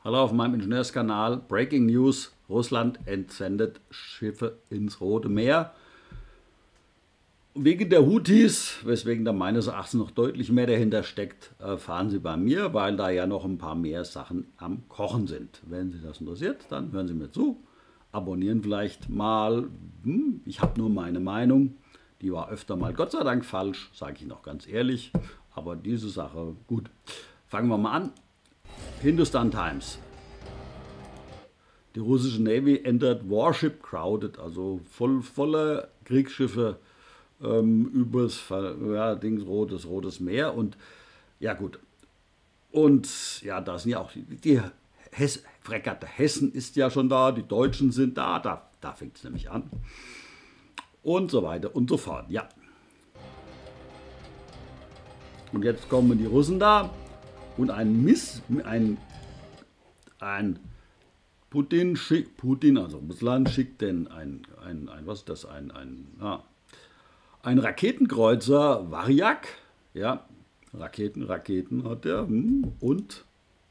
Hallo auf meinem Ingenieurskanal. Breaking News: Russland entsendet Schiffe ins Rote Meer. Wegen der Houthis, weswegen da meines Erachtens noch deutlich mehr dahinter steckt, erfahren Sie bei mir, weil da ja noch ein paar mehr Sachen am Kochen sind. Wenn Sie das interessiert, dann hören Sie mir zu. Abonnieren vielleicht mal. Ich habe nur meine Meinung. Die war öfter mal Gott sei Dank falsch, sage ich noch ganz ehrlich. Aber diese Sache, gut. Fangen wir mal an. Hindustan Times. Die russische Navy entered warship crowded, also voller Kriegsschiffe übers Rotes Meer. Und ja gut. Und ja, da sind ja auch die Fregatte Hessen ist ja schon da, die Deutschen sind da, da fängt es nämlich an. Und so weiter und so fort, ja. Und jetzt kommen die Russen da und Putin, also Russland, schickt denn ein Raketenkreuzer Varyak, ja, Raketen hat er, und,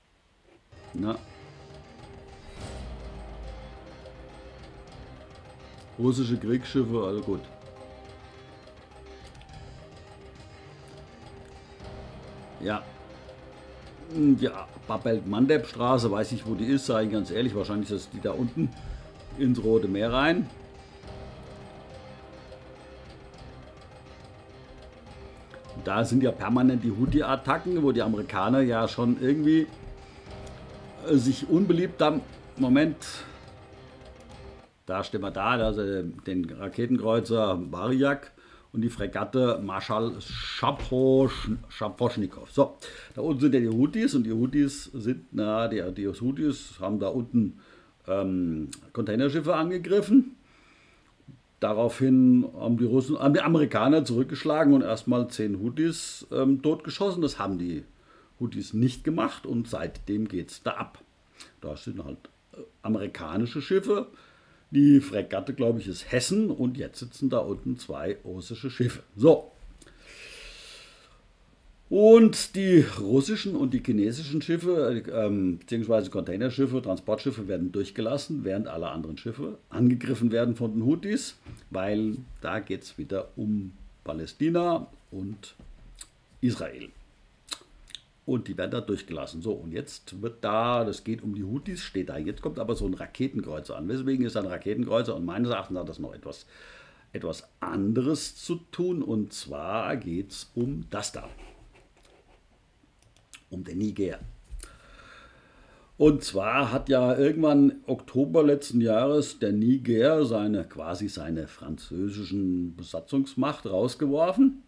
russische Kriegsschiffe, also gut. Ja, die Babel-Mandeb-Straße, weiß ich, wo die ist, sage ich ganz ehrlich, wahrscheinlich ist die da unten ins Rote Meer rein. Da sind ja permanent die Houthi-Attacken, wo die Amerikaner ja schon irgendwie sich unbeliebt haben. Moment, da stehen wir da, also den Raketenkreuzer Varyak und die Fregatte Marschall Schaposchnikow. So, da unten sind ja die Houthis und die Houthis die Houthis haben da unten Containerschiffe angegriffen. Daraufhin haben die Amerikaner zurückgeschlagen und erstmal 10 Houthis totgeschossen. Das haben die Houthis nicht gemacht und seitdem geht es da ab. Da sind halt amerikanische Schiffe. Die Fregatte, glaube ich, ist Hessen und jetzt sitzen da unten 2 russische Schiffe. So. Und die russischen und die chinesischen Schiffe, beziehungsweise Containerschiffe, Transportschiffe werden durchgelassen, während alle anderen Schiffe angegriffen werden von den Houthis, weil da geht es wieder um Palästina und Israel. Und die werden da durchgelassen. So, und jetzt wird da, das geht um die Houthis, steht da. Jetzt kommt aber so ein Raketenkreuzer an. Weswegen ist ein Raketenkreuzer? Und meines Erachtens hat das noch etwas anderes zu tun. Und zwar geht es um das da. Um den Niger. Und zwar hat ja irgendwann Oktober letzten Jahres der Niger seine französischen Besatzungsmacht rausgeworfen.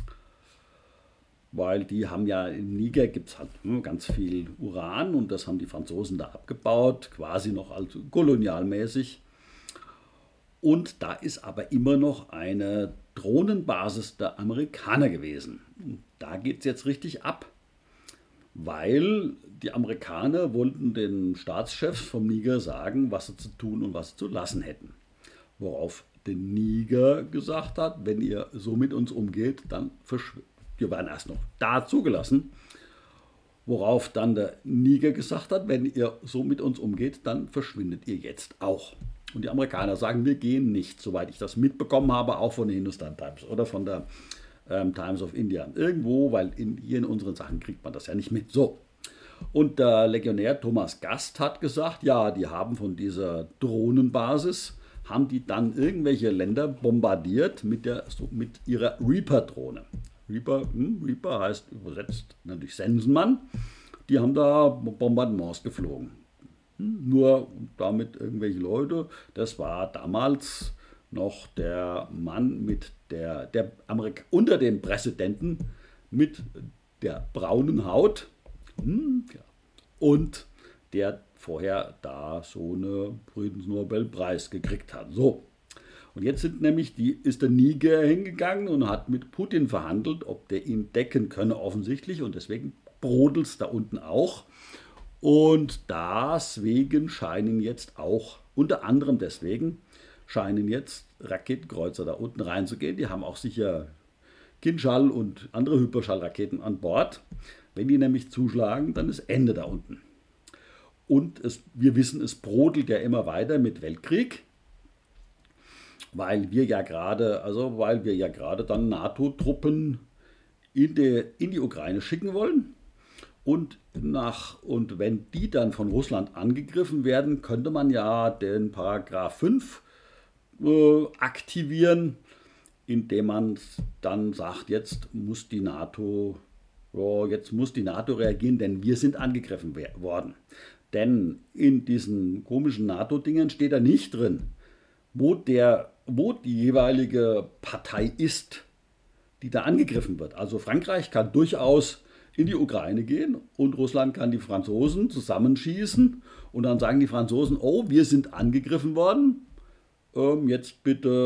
Weil die haben ja, im Niger gibt es halt ganz viel Uran und das haben die Franzosen da abgebaut, quasi noch also kolonialmäßig. Und da ist aber immer noch eine Drohnenbasis der Amerikaner gewesen. Und da geht es jetzt richtig ab, weil die Amerikaner wollten den Staatschefs vom Niger sagen, was sie zu tun und was sie zu lassen hätten. Worauf der Niger gesagt hat, wenn ihr so mit uns umgeht, dann wir werden erst noch da zugelassen, worauf dann der Niger gesagt hat, wenn ihr so mit uns umgeht, dann verschwindet ihr jetzt auch. Und die Amerikaner sagen, wir gehen nicht, soweit ich das mitbekommen habe, auch von den Hindustan Times oder von der Times of India. Irgendwo, weil hier in unseren Sachen kriegt man das ja nicht mit. So. Und der Legionär Thomas Gast hat gesagt, ja, die haben von dieser Drohnenbasis, haben die dann irgendwelche Länder bombardiert mit ihrer Reaper-Drohne. Reaper heißt übersetzt natürlich Sensenmann. Die haben da Bombardements geflogen. Nur damit irgendwelche Leute. Das war damals noch der Mann unter dem Präsidenten mit der braunen Haut und der vorher da so einen Friedensnobelpreis gekriegt hat. So. Und jetzt ist der Niger hingegangen und hat mit Putin verhandelt, ob der ihn decken könne offensichtlich. Und deswegen brodelt es da unten auch. Und deswegen scheinen jetzt auch, unter anderem deswegen, scheinen jetzt Raketenkreuzer da unten reinzugehen. Die haben auch sicher Kinschall und andere Hyperschallraketen an Bord. Wenn die nämlich zuschlagen, dann ist Ende da unten. Und wir wissen, es brodelt ja immer weiter mit Weltkrieg, weil wir ja gerade dann NATO-Truppen in die Ukraine schicken wollen. Und wenn die dann von Russland angegriffen werden, könnte man ja den Paragraph 5 aktivieren, indem man dann sagt, jetzt muss die NATO reagieren, denn wir sind angegriffen worden. Denn in diesen komischen NATO-Dingen steht da nicht drin, wo die jeweilige Partei ist, die da angegriffen wird. Also Frankreich kann durchaus in die Ukraine gehen und Russland kann die Franzosen zusammenschießen und dann sagen die Franzosen, oh, wir sind angegriffen worden, jetzt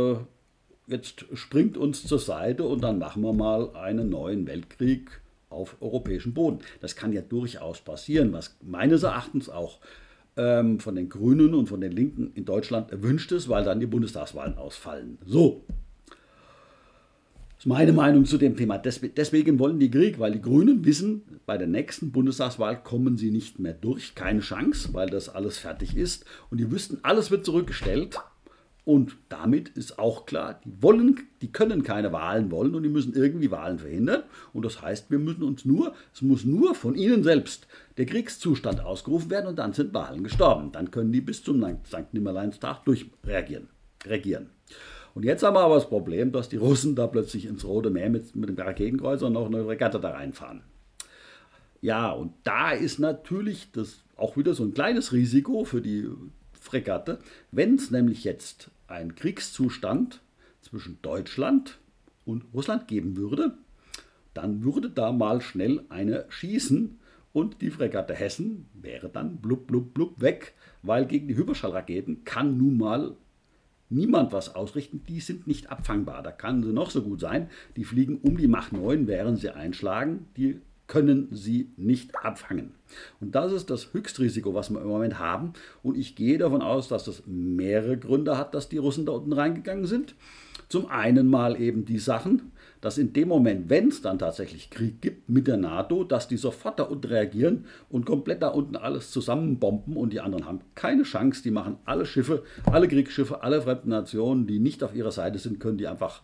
springt uns zur Seite und dann machen wir mal einen neuen Weltkrieg auf europäischem Boden. Das kann ja durchaus passieren, was meines Erachtens auch von den Grünen und von den Linken in Deutschland erwünscht ist, weil dann die Bundestagswahlen ausfallen. So, das ist meine Meinung zu dem Thema. Deswegen wollen die Krieg, weil die Grünen wissen, bei der nächsten Bundestagswahl kommen sie nicht mehr durch, keine Chance, weil das alles fertig ist. Und die wüssten, alles wird zurückgestellt. Und damit ist auch klar, die können keine Wahlen wollen und die müssen irgendwie Wahlen verhindern. Und das heißt, es muss nur von ihnen selbst der Kriegszustand ausgerufen werden und dann sind Wahlen gestorben. Dann können die bis zum Sankt Nimmerleinstag regieren. Und jetzt haben wir aber das Problem, dass die Russen da plötzlich ins Rote Meer mit dem Raketenkreuzer noch eine Regatta da reinfahren. Ja, und da ist natürlich das auch wieder so ein kleines Risiko für die Fregatte. Wenn es nämlich jetzt einen Kriegszustand zwischen Deutschland und Russland geben würde, dann würde da mal schnell eine schießen und die Fregatte Hessen wäre dann blub, blub, blub weg, weil gegen die Hyperschallraketen kann nun mal niemand was ausrichten, die sind nicht abfangbar. Da kann sie noch so gut sein, die fliegen um die Mach 9, während sie einschlagen, die können sie nicht abfangen. Und das ist das Höchstrisiko, was wir im Moment haben. Und ich gehe davon aus, dass das mehrere Gründe hat, dass die Russen da unten reingegangen sind. Zum einen mal eben die Sachen, dass in dem Moment, wenn es dann tatsächlich Krieg gibt mit der NATO, dass die sofort da unten reagieren und komplett da unten alles zusammenbomben und die anderen haben keine Chance. Die machen alle Schiffe, alle Kriegsschiffe, alle fremden Nationen, die nicht auf ihrer Seite sind, können die einfach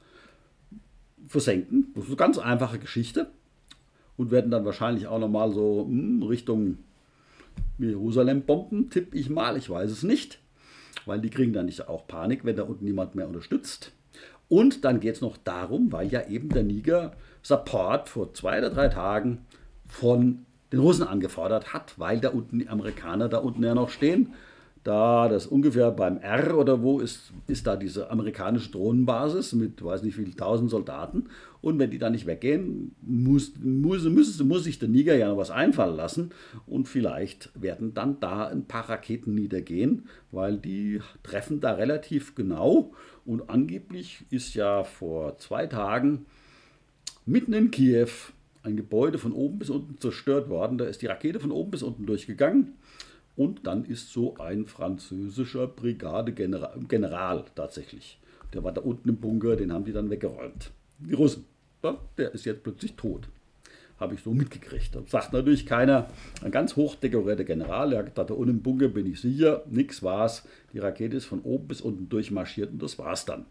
versenken. Das ist eine ganz einfache Geschichte. Und werden dann wahrscheinlich auch nochmal so Richtung Jerusalem bomben, tippe ich mal, ich weiß es nicht, weil die kriegen dann nicht auch Panik, wenn da unten niemand mehr unterstützt. Und dann geht es noch darum, weil ja eben der Niger Support vor 2 oder 3 Tagen von den Russen angefordert hat, weil da unten die Amerikaner da unten ja noch stehen. Da das ungefähr beim R oder wo ist da diese amerikanische Drohnenbasis mit, weiß nicht wie viel, 1000 Soldaten. Und wenn die da nicht weggehen, muss sich der Niger ja noch was einfallen lassen. Und vielleicht werden dann da ein paar Raketen niedergehen, weil die treffen da relativ genau. Und angeblich ist ja vor 2 Tagen mitten in Kiew ein Gebäude von oben bis unten zerstört worden. Da ist die Rakete von oben bis unten durchgegangen. Und dann ist so ein französischer Brigadegeneral tatsächlich. Der war da unten im Bunker, den haben die dann weggeräumt. Die Russen. Ja, der ist jetzt plötzlich tot. Habe ich so mitgekriegt. Da sagt natürlich keiner, ein ganz hochdekorierter General, der hat gesagt, da unten im Bunker bin ich sicher, nix war's. Die Rakete ist von oben bis unten durchmarschiert und das war's dann.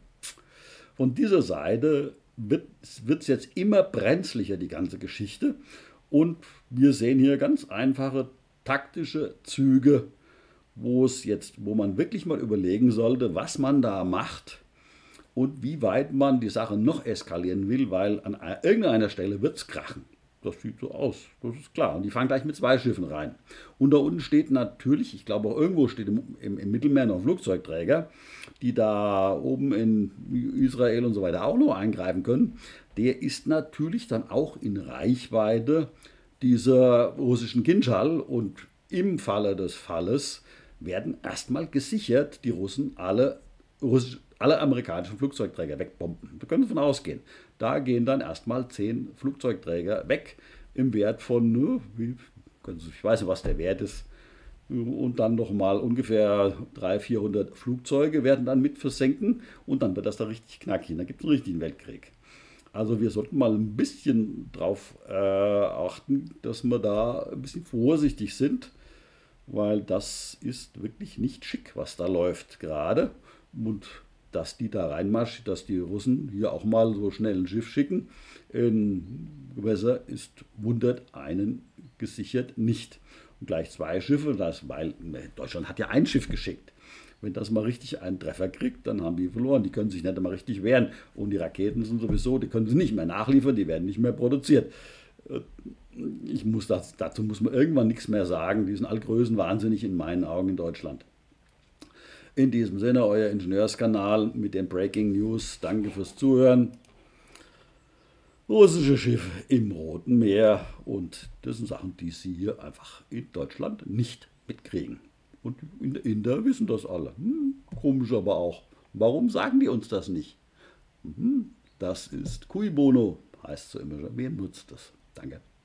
Von dieser Seite wird es jetzt immer brenzlicher, die ganze Geschichte. Und wir sehen hier ganz einfache taktische Züge, wo man wirklich mal überlegen sollte, was man da macht und wie weit man die Sache noch eskalieren will, weil an irgendeiner Stelle wird es krachen. Das sieht so aus, das ist klar. Und die fahren gleich mit 2 Schiffen rein. Und da unten steht natürlich, ich glaube auch irgendwo steht im Mittelmeer noch ein Flugzeugträger, die da oben in Israel und so weiter auch noch eingreifen können. Der ist natürlich dann auch in Reichweite dieser russischen Kinschall und im Falle des Falles werden erstmal gesichert die Russen alle amerikanischen Flugzeugträger wegbomben. Da können Sie von ausgehen. Da gehen dann erstmal 10 Flugzeugträger weg im Wert von, ich weiß nicht, was der Wert ist, und dann nochmal ungefähr 300-400 Flugzeuge werden dann mit versenken und dann wird das da richtig knackig. Dann gibt es einen richtigen Weltkrieg. Also wir sollten mal ein bisschen darauf achten, dass wir da ein bisschen vorsichtig sind. weil das ist wirklich nicht schick, was da läuft gerade. Und dass die da reinmarschen, dass die Russen hier auch mal so schnell ein Schiff schicken in Gewässer, wundert einen gesichert nicht. Und gleich zwei Schiffe, weil Deutschland hat ja ein Schiff geschickt. Wenn das mal richtig einen Treffer kriegt, dann haben die verloren. Die können sich nicht einmal richtig wehren. Und die Raketen sind sowieso, die können sie nicht mehr nachliefern, die werden nicht mehr produziert. Dazu muss man irgendwann nichts mehr sagen. Die sind all größenwahnsinnig in meinen Augen in Deutschland. In diesem Sinne, euer Ingenieurskanal mit den Breaking News. Danke fürs Zuhören. Russische Schiffe im Roten Meer. Und das sind Sachen, die Sie hier einfach in Deutschland nicht mitkriegen. Und die Inder wissen das alle. Komisch aber auch. Warum sagen die uns das nicht? Das ist Cui Bono, heißt so immer. Wer nutzt das? Danke.